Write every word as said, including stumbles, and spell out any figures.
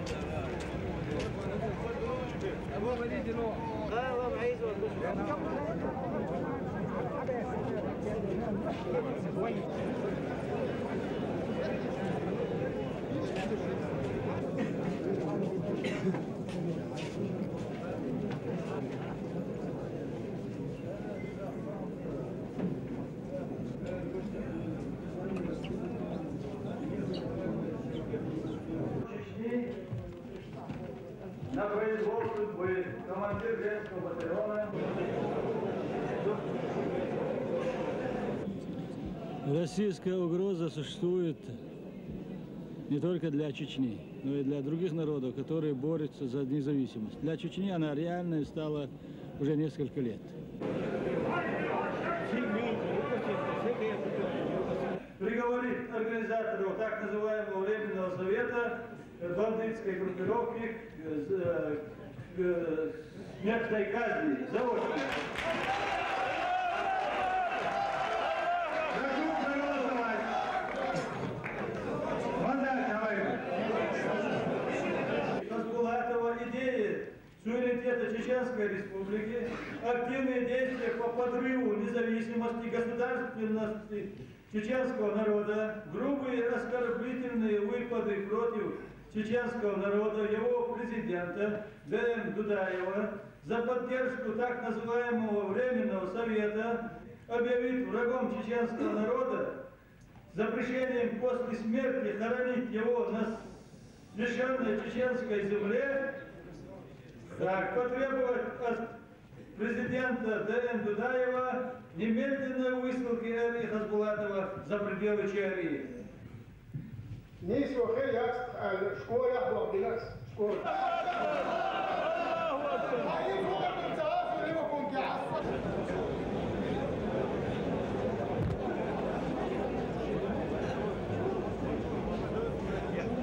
На произвол судьбы командир женского батальона. Российская угроза существует не только для Чечни, но и для других народов, которые борются за независимость. Для Чечни она реальной стала уже несколько лет. Приговорить организаторов так называемого Временного совета бандитской группировки к смертной казни заочно. Хасбулатова идеи суверенитета Чеченской Республики, активные действия по подрыву независимости, государственности чеченского народа, грубые оскорбительные выпады против чеченского народа, его президента Д. Дудаева за поддержку так называемого Временного совета, объявить врагом чеченского народа, запрещением после смерти хоронить его на священной чеченской земле, так, потребовать от президента Д. Дудаева немедленной высылки Али Хасбулатова за пределы Чехии. Нейсо хей якст школа, школа.